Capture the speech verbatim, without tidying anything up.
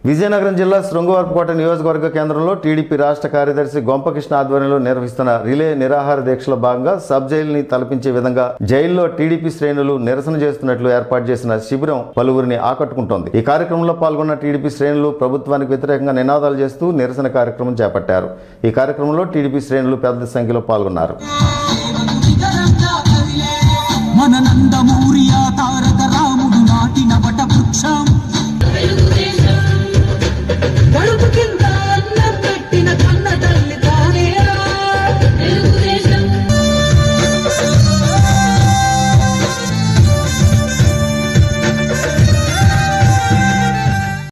విజయనగరం జిల్లా శృంగవరపుకోట నియోజకవర్గ కేంద్రంలో టీడీపీ రాష్ట్ర కార్యదర్శి గొంపకృష్ణ ఆధ్వర్యంలో నిర్వహిస్తున్న రిలే నిరాహార దీక్షలో భాగంగా సబ్ జైలుని తలపించే విధంగా జైల్లో టీడీపీ శ్రేణులు నిరసన చేస్తున్నట్లు ఏర్పాటు చేసిన శిబిరం పలువురిని ఆకట్టుకుంటోంది. ఈ కార్యక్రమంలో పాల్గొన్న టీడీపీ శ్రేణులు ప్రభుత్వానికి వ్యతిరేకంగా నినాదాలు చేస్తూ నిరసన కార్యక్రమం చేపట్టారు. ఈ కార్యక్రమంలో టీడీపీ శ్రేణులు పెద్ద సంఖ్యలో పాల్గొన్నారు. మన నందమూరి తారక రాముడు నాటిన వట వృక్షం